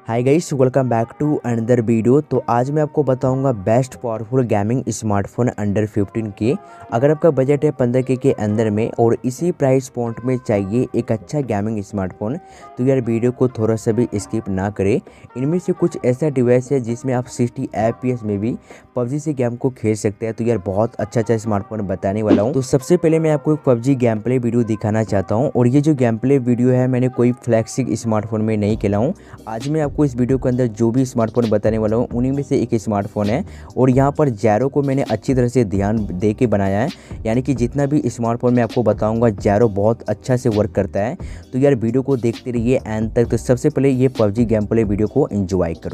Hi guys, welcome back to another video. तो आज मैं आपको बताऊंगा best powerful gaming smartphone under 15 के। अगर आपका बजट है 15 के अंदर में और इसी प्राइस पॉइंट में चाहिए एक अच्छा गेमिंग स्मार्टफोन, तो यार वीडियो को थोड़ा सा भी स्किप ना करें। इनमें से कुछ ऐसा डिवाइस है जिसमें आप 60 FPS में भी पबजी से गेम को खेल सकते हैं। तो यार बहुत अच्छा स्मार्टफोन बताने वाला हूँ। तो सबसे पहले मैं आपको एक पबजी गेम प्ले वीडियो दिखाना चाहता हूँ, और ये जो गेम प्ले वीडियो है मैंने कोई फ्लैगशिप स्मार्टफोन में नहीं खेला हूँ। आज मैं आपको इस वीडियो के अंदर जो भी स्मार्टफोन बताने वाला हूँ उन्हीं में से एक स्मार्टफोन है, और यहाँ पर जैरो को मैंने अच्छी तरह से ध्यान दे के बनाया है। यानी कि जितना भी स्मार्टफोन मैं आपको बताऊंगा जैरो बहुत अच्छा से वर्क करता है। तो यार वीडियो को देखते रहिए एंड तक। तो सबसे पहले ये पबजी गेम प्ले वीडियो को एंजॉय करो।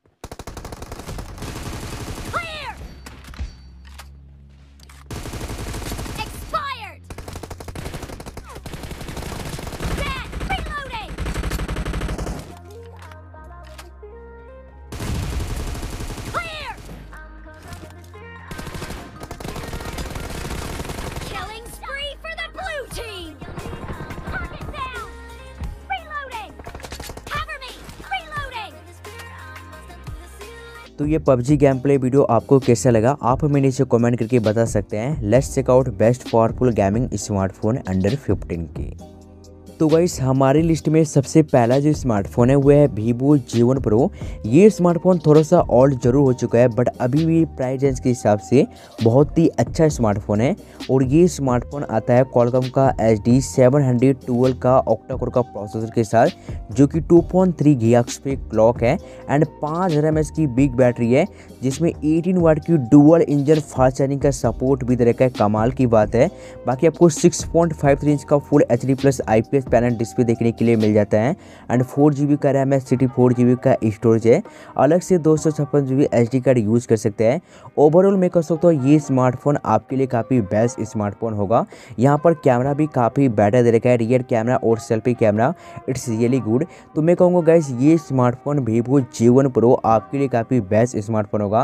तो ये पबजी गेम प्ले वीडियो आपको कैसा लगा आप हमें नीचे कमेंट करके बता सकते हैं। Let's check out best powerful gaming smartphone under 15 की। तो गाइस हमारी लिस्ट में सबसे पहला जो स्मार्टफोन है वो है Vivo G1 Pro। ये स्मार्टफोन थोड़ा सा ओल्ड जरूर हो चुका है, बट अभी भी प्राइस रेंज के हिसाब से बहुत ही अच्छा स्मार्टफोन है। और ये स्मार्टफोन आता है Qualcomm का HD 712 का ऑक्टा कोर का प्रोसेसर के साथ, जो कि 2.3 GHz पे क्लॉक है एंड 5000 mAh की बिग बैटरी है, जिसमें 18 वाट की डुअल इंजन फास्ट चार्जिंग का सपोर्ट भी दे रखा है। कमाल की बात है। बाकी आपको 6.53 इंच का full HD+ IPS panel display देखने के लिए मिल जाता है एंड 4 GB का रैम है, 64 GB का स्टोरेज है। अलग से 256 GB SD कार्ड यूज कर सकते हैं। ओवरऑल मैं कह सकता हूँ ये स्मार्टफोन आपके लिए काफ़ी बेस्ट स्मार्टफोन होगा। यहाँ पर कैमरा भी काफ़ी बेटर दे रखा है, रियर कैमरा और selfie camera it's really good. तो मैं कहूँगा गाइस ये स्मार्टफोन Vivo G1 Pro आपके लिए काफ़ी बेस्ट स्मार्टफोन होगा।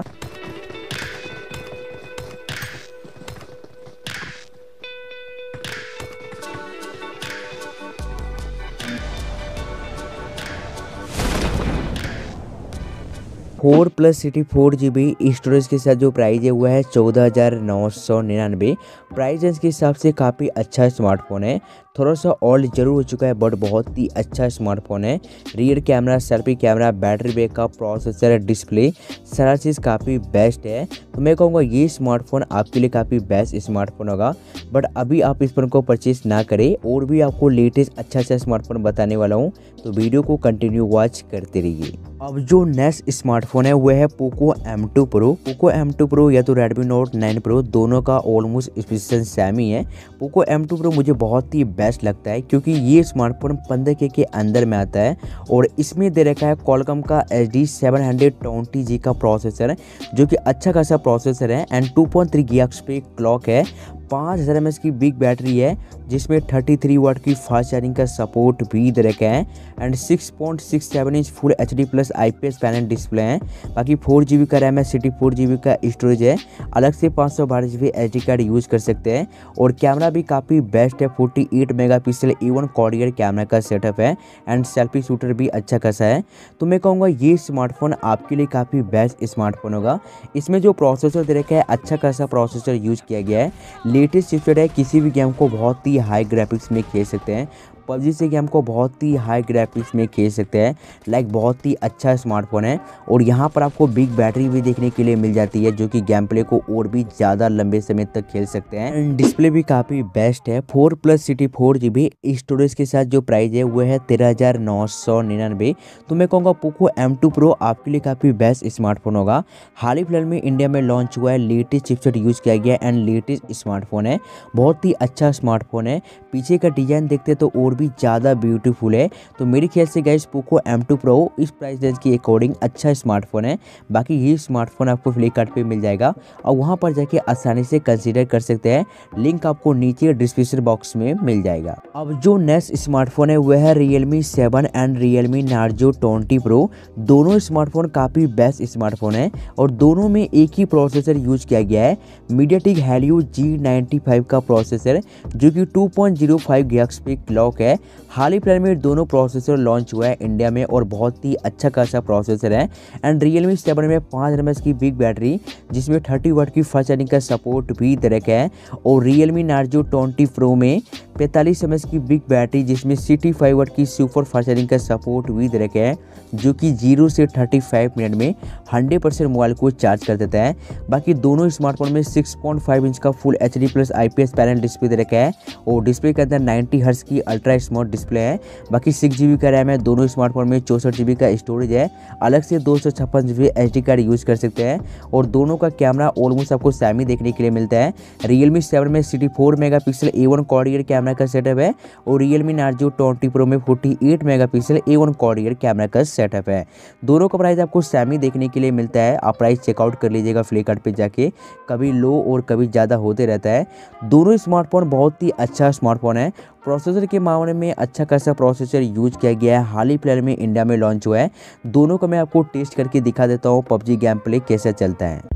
फोर प्लस 64 GB स्टोरेज के साथ जो प्राइस है वो है 14,999। प्राइस रेंज के हिसाब से काफ़ी अच्छा स्मार्टफोन है। थोड़ा सा ओल्ड जरूर हो चुका है बट बहुत ही अच्छा स्मार्टफोन है। Rear camera, selfie camera, battery backup, processor, display सारा चीज़ काफ़ी बेस्ट है। तो मैं कहूँगा ये स्मार्टफोन आपके लिए काफ़ी बेस्ट स्मार्टफोन होगा। बट अभी आप इस फोन को परचेज ना करें, और भी आपको लेटेस्ट अच्छा स्मार्टफोन बताने वाला हूँ, तो वीडियो को कंटिन्यू वॉच करते रहिए। अब जो नेक्स्ट स्मार्टफोन है वो है Poco M2 Pro। Poco M2 Pro या तो Redmi Note 9 Pro दोनों का ऑलमोस्ट स्पेसिफिकेशन सेम ही है। Poco M2 Pro मुझे बहुत ही बेस्ट लगता है क्योंकि ये स्मार्टफोन 15K के अंदर में आता है, और इसमें दे रखा है Qualcomm का HD 720G का प्रोसेसर, जो कि अच्छा खासा प्रोसेसर है एंड 2.3 GHz पे क्लॉक है। 5000 mAh की बिग बैटरी है, जिसमें 33 वाट की फास्ट चार्जिंग का सपोर्ट भी दे रखा है and 6.67 inch full HD+ IPS panel display है। बाकी 4 GB का रैम है, 64 GB का स्टोरेज है। अलग से 512 GB SD कार्ड यूज कर सकते हैं, और कैमरा भी काफ़ी बेस्ट है। 48 megapixel A1 quad rear camera का सेटअप है एंड सेल्फी शूटर भी अच्छा खासा है। तो मैं कहूँगा ये स्मार्टफोन आपके लिए काफ़ी बेस्ट स्मार्टफोन होगा। इसमें जो प्रोसेसर दे रखा है अच्छा खासा प्रोसेसर यूज किया गया है। लेटेस्ट चिपसेट है, किसी भी गेम को बहुत ही हाई ग्राफिक्स में खेल सकते हैं। पबजी से गेम को बहुत ही हाई ग्राफिक्स में खेल सकते हैं। लाइक बहुत ही अच्छा स्मार्टफोन है, और यहाँ पर आपको बिग बैटरी भी देखने के लिए मिल जाती है, जो कि गेम प्ले को और भी ज़्यादा लंबे समय तक खेल सकते हैं। डिस्प्ले भी काफ़ी बेस्ट है। 4 प्लस 64 GB स्टोरेज के साथ जो प्राइस है वो है 13,999। तो मैं कहूँगा Poco M2 Pro आपके लिए काफ़ी बेस्ट स्मार्टफोन होगा। हाल ही फिलहाल में इंडिया में लॉन्च हुआ है, लेटेस्ट चिपसेट यूज किया गया एंड लेटेस्ट स्मार्टफोन है। बहुत ही अच्छा स्मार्टफोन है। पीछे का डिजाइन देखते तो और भी ज़्यादा ब्यूटीफुल है। तो मेरे ख्याल से गाइस Poco M2 Pro इस प्राइस रेंज के अकॉर्डिंग अच्छा स्मार्टफोन है। बाकी ये स्मार्टफोन आपको फ्लिपकार्ट पे मिल जाएगा, और वहाँ पर जाके आसानी से कंसीडर कर सकते हैं। लिंक आपको नीचे डिस्क्रिप्शन बॉक्स में मिल जाएगा। अब जो नेक्स्ट स्मार्टफोन है वह है Realme 7 and Realme Narzo 20 Pro। दोनों स्मार्टफोन काफ़ी बेस्ट स्मार्टफोन है, और दोनों में एक ही प्रोसेसर यूज किया गया है, MediaTek Helio G95 का प्रोसेसर, जो कि 2.05 GHz पे क्लॉक है है। हाल ही फिलहाल में दोनों प्रोसेसर लॉन्च हुआ है इंडिया में और बहुत ही अच्छा खासा प्रोसेसर है। एंड Realme 7 में 5 mAh की बिग बैटरी जिसमें 30 वाट की फास्ट चार्जिंग का सपोर्ट भी दे रखा है। और Realme Narzo 20 Pro में 45 mAh की बिग बैटरी जिसमें 65 वाट की सुपर फास्ट चार्जिंग का सपोर्ट भी दे रखा है, जो कि 0 से 35 मिनट में 100% मोबाइल को चार्ज कर देता है। बाकी दोनों स्मार्टफोन में 6.5 इंच का full HD plus IPS panel display दे रखा है और डिस्प्ले के अंदर 90 हर्ट्ज की अल्ट्रा स्मूथ डिस्प्ले है। बाकी 6 GB का रैम है, दोनों स्मार्टफोन में 64 GB का स्टोरेज है, अलग से 256 GB SD कार्ड यूज कर सकते हैं और दोनों का कैमरा ऑलमोस्ट आपको सेम ही देखने के लिए मिलता है। Realme 7 में 64 megapixel A1 quad rear camera का सेटअप है और Realme Narzo 20 Pro में 48 megapixel A1 quad rear camera का सेटअप है। दोनों का प्राइस आपको सेम ही देखने के लिए मिलता है। आप प्राइस चेकआउट कर लीजिएगा फ्लिपकार्ट पे जाके, कभी लो और कभी ज़्यादा होते रहता है। दोनों स्मार्टफोन बहुत ही अच्छा स्मार्टफोन है। प्रोसेसर के मामले में अच्छा खासा प्रोसेसर यूज किया गया है, हाल ही फिलहाल में इंडिया में लॉन्च हुआ है। दोनों का मैं आपको टेस्ट करके दिखा देता हूँ PUBG गेम प्ले कैसा चलता है।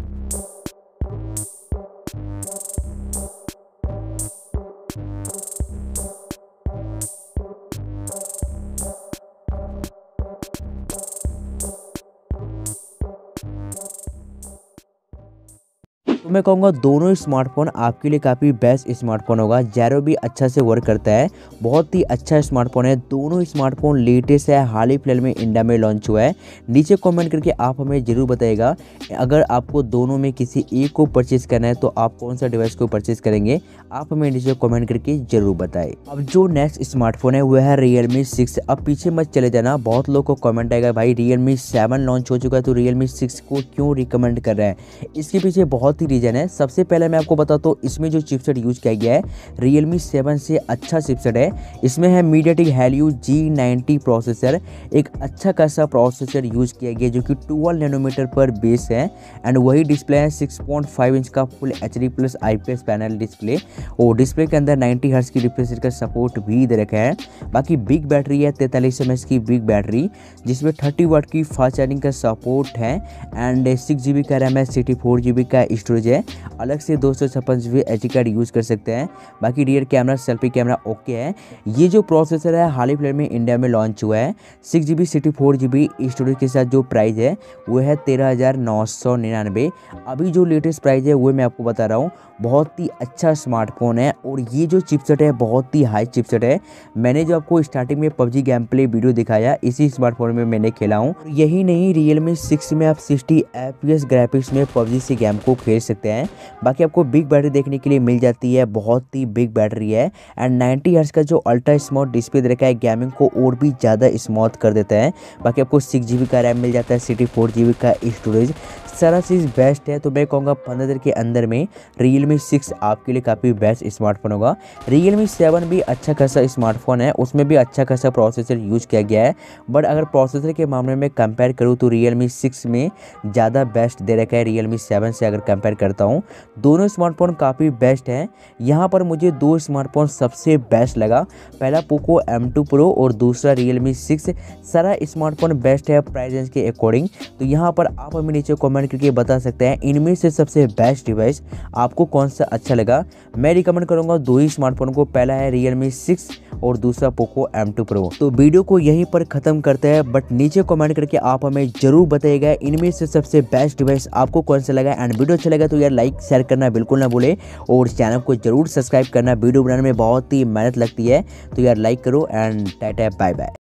तो मैं कहूँगा दोनों स्मार्टफोन आपके लिए काफ़ी बेस्ट स्मार्टफोन होगा। जैरो भी अच्छा से वर्क करता है, बहुत ही अच्छा स्मार्टफोन है। दोनों स्मार्टफोन लेटेस्ट है, हाल ही फिलहाल में इंडिया में लॉन्च हुआ है। नीचे कमेंट करके आप हमें ज़रूर बताइएगा अगर आपको दोनों में किसी एक को परचेज़ करना है तो आप कौन सा डिवाइस को परचेज़ करेंगे, आप हमें नीचे कमेंट करके ज़रूर बताएं। अब जो नेक्स्ट स्मार्टफोन है वो है Realme 6। अब पीछे मत चले जाना, बहुत लोगों को कमेंट आएगा भाई Realme 7 लॉन्च हो चुका है तो Realme 6 को क्यों रिकमेंड कर रहे हैं। इसके पीछे बहुत ही रीज़न है। सबसे पहले मैं आपको बताता हूँ इसमें जो चिपसेट यूज किया गया है Realme 7 से अच्छा चिपसेट है। इसमें है MediaTek Helio G90 प्रोसेसर, एक अच्छा खासा प्रोसेसर यूज किया गया जो कि 12 नैनोमीटर पर बेस है। एंड वही डिस्प्ले है 6.5 इंच का full HD plus IPS panel display और डिस्प्ले के अंदर 90 हर्ट्ज की रिफ्रेश रेट का सपोर्ट भी दे रखा है। बाकी बिग बैटरी है 43 mAh की बिग बैटरी जिसमें 30 वाट की फास्ट चार्जिंग का सपोर्ट है। एंड 6 GB का रैम है, 64 GB का स्टोरेज है, अलग से 256 GB SD कार्ड यूज कर सकते हैं। बाकी rear camera selfie camera okay है। ये जो प्रोसेसर है हाल ही फिलहाल में इंडिया में लॉन्च हुआ है। 6 GB 64 GB स्टोरेज के साथ जो प्राइस है वो है 13,999। अभी जो लेटेस्ट प्राइस है वो मैं आपको बता रहा हूँ। बहुत ही अच्छा स्मार्टफोन है और ये जो चिपसेट है बहुत ही हाई चिपसेट है। मैंने जो आपको स्टार्टिंग में PUBG गेम प्ले वीडियो दिखाया इसी स्मार्टफोन में मैंने खेला हूँ। यही नहीं Realme 6 में आप 60 FPS ग्राफिक्स में PUBG से गेम को खेल सकते हैं। बाकी आपको बिग बैटरी देखने के लिए मिल जाती है, बहुत ही बिग बैटरी है। एंड 90 हर्ट्ज का जो अल्ट्रा स्मूथ डिस्प्ले दे रखा है गेमिंग को और भी ज़्यादा स्मूथ कर देता है। बाकी आपको 6 GB का रैम मिल जाता है, 64 GB का स्टोरेज, सारा चीज़ बेस्ट है। तो मैं कहूँगा 15,000 के अंदर में Realme 6 आपके लिए काफ़ी बेस्ट स्मार्टफोन होगा। Realme 7 भी अच्छा खासा स्मार्टफोन है, उसमें भी अच्छा खासा प्रोसेसर यूज किया गया है। बट अगर प्रोसेसर के मामले में कंपेयर करूँ तो Realme 6 में ज़्यादा बेस्ट दे रखा है Realme 7 से अगर कंपेयर करता हूँ। दोनों स्मार्टफोन काफ़ी बेस्ट हैं। यहाँ पर मुझे दो स्मार्टफोन सबसे बेस्ट लगा, पहला Poco M2 Pro और दूसरा Realme 6। सारा स्मार्टफोन बेस्ट है प्राइस रेंज के अकॉर्डिंग। तो यहाँ पर आप हमें नीचे कमेंट करके बता सकते हैं इनमें से सबसे बेस्ट डिवाइस आपको कौन सा अच्छा लगा। मैं रिकमेंड करूंगा दो ही स्मार्टफोन को, पहला है Realme 6 और दूसरा Poco M2 Pro। तो वीडियो को यहीं पर खत्म करते हैं, बट नीचे कमेंट करके आप हमें जरूर बताइएगा इनमें से सबसे बेस्ट डिवाइस आपको कौन सा लगा। एंड वीडियो अच्छा लगा तो यार लाइक शेयर करना बिल्कुल ना भूले और चैनल को जरूर सब्सक्राइब करना। वीडियो बनाने में बहुत ही मेहनत लगती है तो यार लाइक करो। And tata bye bye.